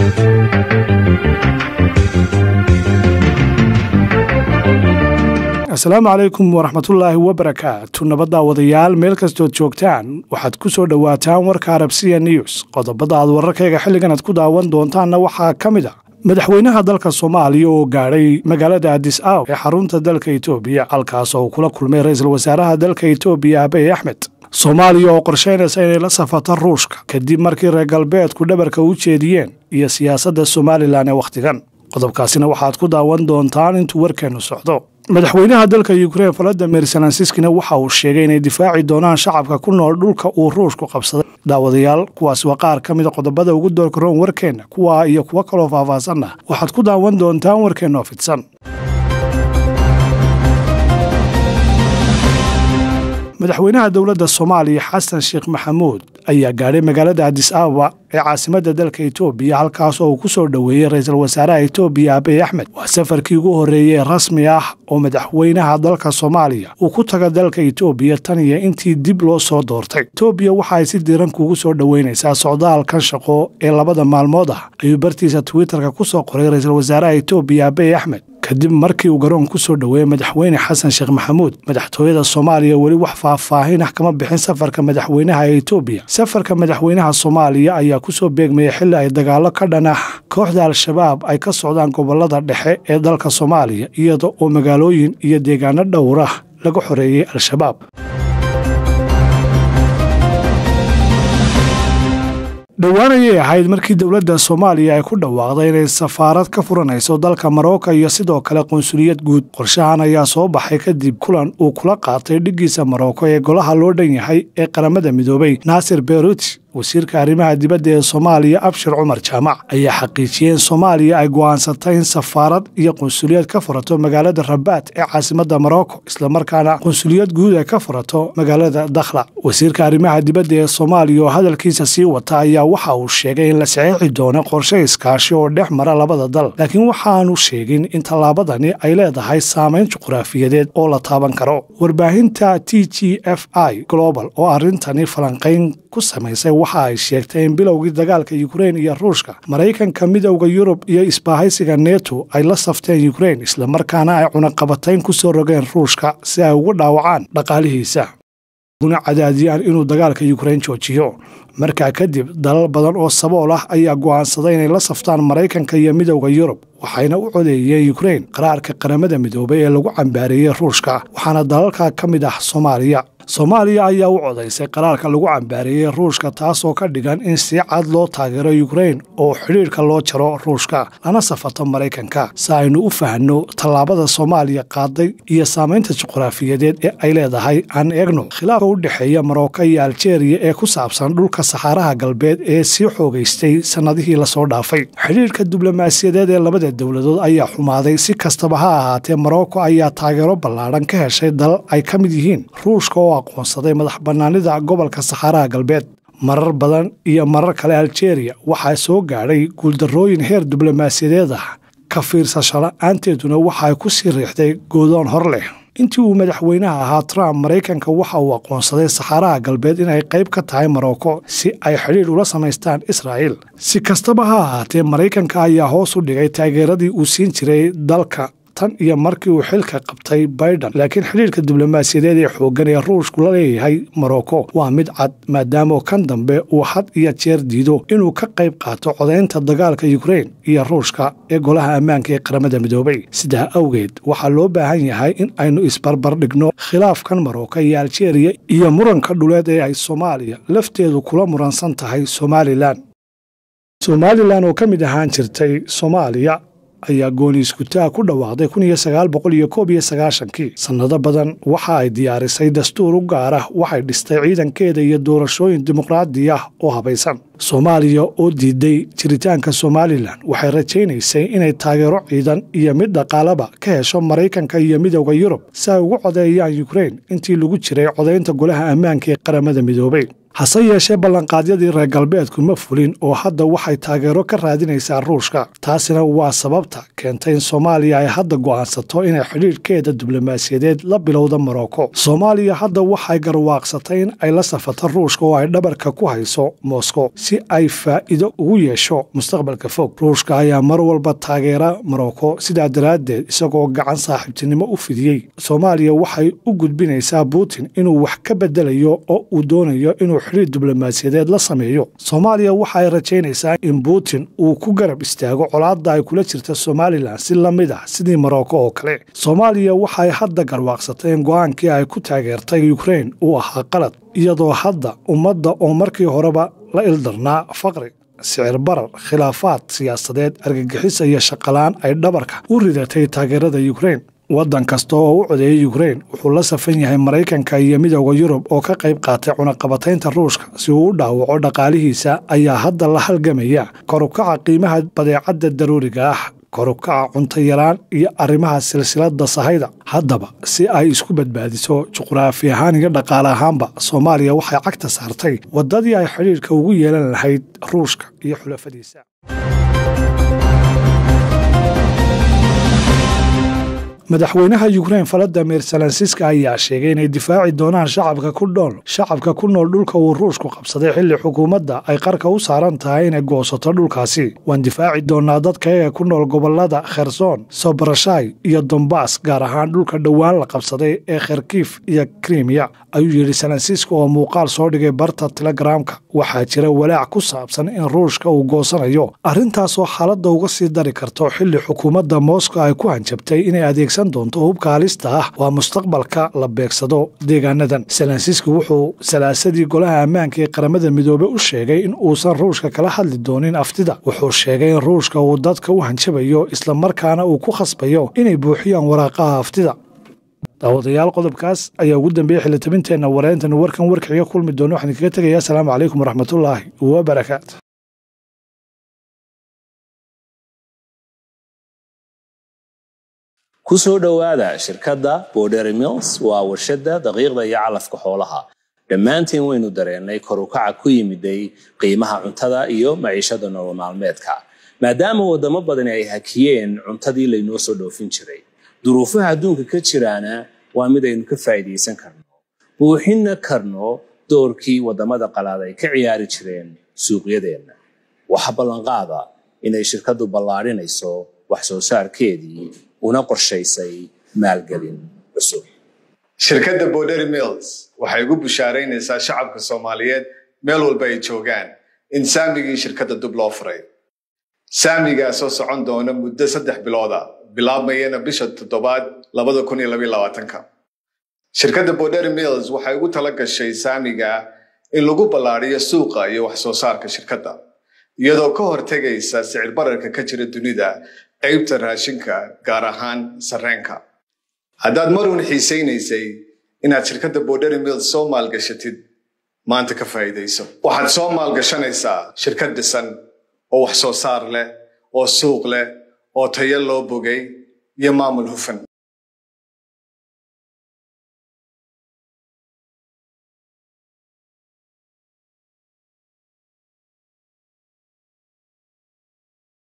asalaamu calaykum waraxmatullaahi wabarakaatu. nabadda wadayaal meel kastood joogtaan waxaad ku soo dhowaataan warka Arabsiya News. qodobada aad wararkayga xilligan aad ku daawan doontaanna waxaa ka mid ah madaxweynaha dalka Soomaaliya oo gaadhay magaalada Addis Ababa ee xarunta dalka Itoobiya, halkaas oo kula kulmay ra'iisul wasaaraha dalka Itoobiya Abiy Ahmed. Soomaaliya oo qorsheynaysa inay la safato Ruushka kadib markii reer galbeedku dhabarka u jeediyeen iyo siyaasadda Somaliland ee wakhtigan. qodobkaasina waxaad ku daawan doontaan intuu warkeenu socdo. madaxweynaha dalka Ukraine Volodymyr Zelensky waxa uu sheegay inay difaaci doonaan shacabka ku nool dhulka uu Ruushku qabsaday. daawadayaal, kuwaas waa qaar ka mid ah qodobada ugu doorka roon warkeena, kuwa iyo kuwa kale oo faahfaahsan waxaad ku daawan doontaan warkeena oo fidsan. madaxweynaha dowladda Soomaaliya Xasan Sheekh Maxamuud ayaa gaadhay magaalada Addis Ababa ee caasimadda dalka Itoobiya, halkaas oo uu ku soo dhaweeyay ra'iisul wasaaraha Itoobiya Abiy Ahmed. waa safarkii ugu horeeyay rasmi ah oo madaxweynaha dalka Soomaaliya uu ku taga dalka Itoobiya tan iyo intii dib loo soo doortay. Itoobiya waxa ay si diiran kugu soo dhaweynaysaa socdaalkan shaqo ee labada maalmood ah, ayuu bartiisa Twitterka ku soo qoray ra'iisul wasaaraha Itoobiya Abiy Ahmed kadib markii uu garoon ku soo dhaweeyay madaxweyne Xasan Sheekh Maxamuud. madaxtooyada Soomaaliya weli wax faahfaahin ah kama bixin safarka madaxweynaha ee Itoobiya. safarka madaxweynaha Soomaaliya ayaa ku soo beegmay xilli ay dagaalo ka dhan ah kooxda Al-Shabaab ay ka socdaan gobolada dhexe ee dalka Soomaaliya, iyadoo oo magaalooyin iyo deegaano dhowr ah laga xoreeyay Al-Shabaab. dhowaan ayay ahayd markii dowladda Soomaaliya ay ku dhawaaqday inay safaarad ka furanayso dalka Marocco iyo sidoo kale qunsuliyad guud. qorshahan ayaa soo baxay kadib kulan uu kula qaatay dhigiisa Marocco ee golaha loo dhan yahay ee qaramada midoobay Nasser Beruti. wasiirka arrimaha dibadda ee Soomaaliya Abshir Cumar Jaamac ayaa xaqiijiyay in Soomaaliya ay go'aansatay in safaarad iyo qunsuliyad ka furato magaalada Rabat ee caasimadda Marocco, isla markaana qunsuliyad guud ay ka furato magaalada Dakhla. wasiirka arrimaha dibadda ee Soomaaliya oo hadalkiisa sii wata ayaa waxa uu sheegay in la saxiixi doono qorshe iskaashi oo dhex mara labada dal, laakiin waxaanu sheegin in tallaabadani ay leedahay saameyn juqraafiyadeed oo la taaban karo. warbaahinta TGFI Global oo arrintani falanqayn ku samaysay waxa ay sheegtay in bilowgii dagaalka Ukraine iyo Ruushka, Mareykanka, Midowga Yurub iyo isbahaysiga NATO ay la safteen Ukraine, isla markaana ay cunaqabatayn ku soo rogeen Ruushka si ay ugu dhaawacaan dhaqaalihiisa, una cadaadiyaan inuu dagaalka Ukraine joojiyo. markaa kadib dalal badan oo sabool ah ayaa go'aansaday inay la saftaan Mareykanka iyo Midowga Yurub, waxayna u codeeyeen Ukraine qaraarka qaramada midoobay ee lagu cambaareeyay Ruushka, waxaana dalalka ka mid ah Soomaaliya ayaa u codeysay qaraarka lagu cambaareeyay Ruushka, taasoo ka dhigan in si cad loo taageero Ukraine oo xiriirka loo jaro Ruushka lana safato Mareykanka. si aynu u fahanno tallaabada Soomaaliya qaaday iyo saameynta juqraafiyadeed ee ay leedahay, aan eegno khilaafka u dhexeeya Marocco iyo Algeria ee ku saabsan dhulka Saxaraha Galbeed ee sii xoogaystay sanadihii la soo dhaafay. xiriirka diblomaasiyadeed ee labada dowladood ayaa xumaaday. si kastaba ha ahaatee, Marocco ayaa taageero ballaaran ka heshay dal ay ka mid yihiin Ruushka oo aqoonsaday madax bannaanida gobolka Saxaraha Galbeed. marar badan iyo marar kale Algeria waxaa soo gaadhay guuldarrooyin heer diblomaasiyadeed ah, ka fiirsasho la'aanteeduna waxa ay ku sii riixday goodoon hor leh. intii uu madaxweynaha ahaa Trump, Mareykanka waxa uu aqoonsaday Saxaraha Galbeed inay qayb ka tahay Marocco si ay xiriir ula samaystaan Israa'iil. si kastaba ha ahaatee, Mareykanka ayaa hoos u dhigay taageeradii uu siin jiray dalka tan iyo markii uu xilka qabtay Biden, laakiin xiriirka diblomaasiyadeed ee xooggan ee Ruushku la leeyahay Marocco waa mid cad, maadaama kan dambe uu had iyo jeer diido inuu ka qayb qaato codeynta dagaalka Ukraine iyo Ruushka ee golaha ammaanka ee qaramada midoobay. sidaa awgeed, waxaa loo baahan yahay in aynu isbarbar dhigno khilaafkan Marocco iyo Algeria iyo muranka dhuleed ee ay Soomaaliya lafteedu kula muransan tahay Somaliland oo ka mid ahaan jirtay Soomaaliya ayaa gooni iskutaa ku dhawaaqday 1991. sanado badan waxa ay diyaarisay dastuur u gaar ah, waxay dhistay ciidankeeda iyo doorashooyin dimuqraadi ah oo habaysan. Soomaaliya oo diiday jiritaanka Somaliland waxay rajaynaysay inay taageero ciidan iyo mid dhaqaalaba ka hesho Mareykanka iyo Midowga Yurub si ay ugu codeeyaan Ukraine intii lagu jiray codeynta golaha ammaanka ee qaramada midoobay. hase yeeshee ballanqaadyadii reer galbeedku ma fulin oo hadda waxay taageero ka raadinaysaa ruushka taasina waa sababta keentay in soomaaliya ay hadda go'aansato inay xidhiidhkeeda diblomaasiyadeed la bilowda morocco soomaaliya hadda waxay garwaaqsatay in ay la safato ruushka oo ay dhabarka ku hayso moscow si ay faa'iido ugu yeesho mustaqbalka fog ruushka ayaa mar walba taageera morocco sidaa daraaddeed isagoo gacan saaxiibtinimo u fidiyey soomaaliya waxay u gudbinaysaa putin inuu wax ka bedelayo oo uu doonayo inuu xiriir diblomaasiyadeed la sameeyo soomaaliya waxa ay rajaynaysaa in putin uu ku garab istaago colaadda ay kula jirta somalilan si la mid ah sidii morocco oo kale soomaaliya waxay hadda garwaaqsatay in go'aankii ay ku taageertay ukraine uu ahaa qalad iyadoo hadda ummadda oo markii horeba la ildarnaa faqri sicir barar khilaafaad siyaasadeed argagixis iyo shaqalaan ay dhabarka u ridatay taageerada ukraine waddan kasta oo u codeeyay ukraine wuxuu la safan yahay maraykanka iyo midowda yurub oo ka qayb qaatay cunaqabataynta ruushka si uu u dhaawaco dhaqaalihiisa ayaa hadda la halgamaya kor u kaca qiimaha badeecadda daruuriga ah kor u kaca cunto yaraan iyo arrimaha silsiladda sahayda haddaba si ay isku badbaadiso juqraafi ahaan iyo dhaqaale ahaanba soomaaliya waxay cagta saartay waddadii ay xidhiidhka ugu yeelan lahayd ruushka iyo xulafadiisa madaxweynaha Ukraine Volodymyr Zelensky ayaa sheegay inay difaaci doonaan shacabka ku nool dhulka uu Ruushku qabsaday xilli xukuumadda ay qarka u saaran tahay inay goosato dhulkaasi waan difaaci doonaa dadka ku nool gobolada Kherson, Zaporizhzhia iyo Donbass gaar ahaan dhulka dhawaan la qabsaday ee Kharkiv iyo Crimea ayuu yiri Zelensky oo muuqaal soo dhigay barta Telegramka waxaa jira walaac ku saabsan in Ruushka uu goosanayo arrintaas oo xaaladda uga sii dari karto xilli xukuumadda Moscow ay ku hanjabtay inay adeegsan doonto hubka halista ah waa mustaqbalka la beegsado deegaanadan Zelensky wuxuu salaasadii golaha ammaanka ee qaramada midoobay u sheegay in uusan Ruushka kala hadli doonin aftida wuxuu sheegay in Ruushka uu dadka u hanjabayo isla markaana uu ku khasbayo inay buuxiyaan waraaqaha aftida daawadayaal qodobkaas ayaa ugu dambeeyay xilitabinteena wareyntan warkiga kulmi doono waxaan kaga tagayaa salaamu calaykum waraxmatullaahi wa barakaatuh kusoo dhawaada shirkadda Border Mills waa warshada daqiiqda iyo calafka xoolaha dhammaantiin waynu dareennay kor u kaca ku yimiday qiimaha cuntada iyo maciishada nolol maalmeedka maadaama wadamo badan ay hakiyeen cuntadii laynoo soo dhoofin jiray duruufaha adduunka ka jiraana waa mid aynu ka faa'iideysan karno buuxinna karno doorkii wadamada qalaad ay ka ciyaari jireen suuqyadeena waxa ballanqaada inay shirkaddu ballaarinayso wax soo saarkeedii una qorshaysay maalgelin cusub shirkadda Border Mills waxay ugu bushaaraynaysaa shacabka Soomaaliyeed meel walba ay joogaan in saamigii shirkadda dib loo furay saamigaas oo socon doona muddo 3 bilood bilaabmayna bisha 7 2022 shirkadda Border Mills waxay ugu tala gashay saamiga in lagu ballaariyo suuqa iyo wax soo saarka shirkadda iyadoo ka hortagaysa sicir bararka ka jira dunida qaybta raashinka gaar ahaan sarreenka haddaad marun xiisaynaysay inaad shirkadda Border Mills soo maalgashatid maanta ka faa'iidayso waxaad soo maalgashanaysaa shirkad dhisan oo wax soo saar leh oo suuq leh oo tayo loo bogay iyo maamul hufan